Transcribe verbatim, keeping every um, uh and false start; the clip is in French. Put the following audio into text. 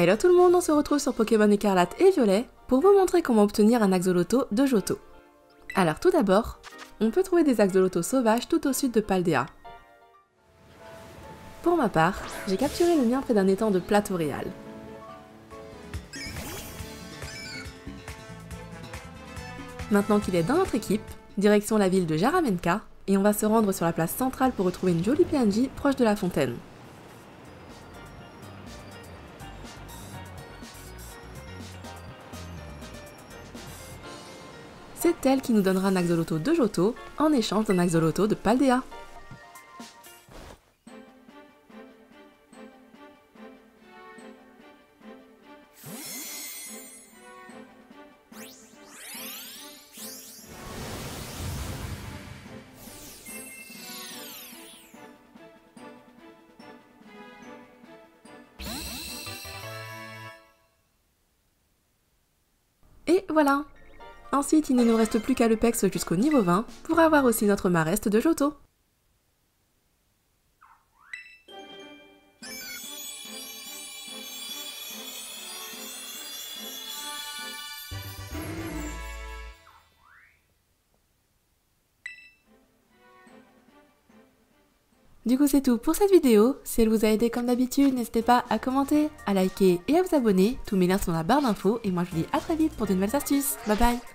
Hello tout le monde, on se retrouve sur Pokémon Écarlate et Violet pour vous montrer comment obtenir un Axoloto de Johto. Alors tout d'abord, on peut trouver des axolotos sauvages tout au sud de Paldea. Pour ma part, j'ai capturé le mien près d'un étang de Plateauréal. Maintenant qu'il est dans notre équipe, direction la ville de Jaramenka, et on va se rendre sur la place centrale pour retrouver une jolie P N J proche de la fontaine. C'est elle qui nous donnera un axoloto de Johto en échange d'un axoloto de Paldea. Et voilà! Ensuite, il ne nous reste plus qu'à le pex jusqu'au niveau vingt pour avoir aussi notre mareste de Johto. Du coup c'est tout pour cette vidéo, si elle vous a aidé comme d'habitude, n'hésitez pas à commenter, à liker et à vous abonner, tous mes liens sont dans la barre d'infos et moi je vous dis à très vite pour de nouvelles astuces, bye bye.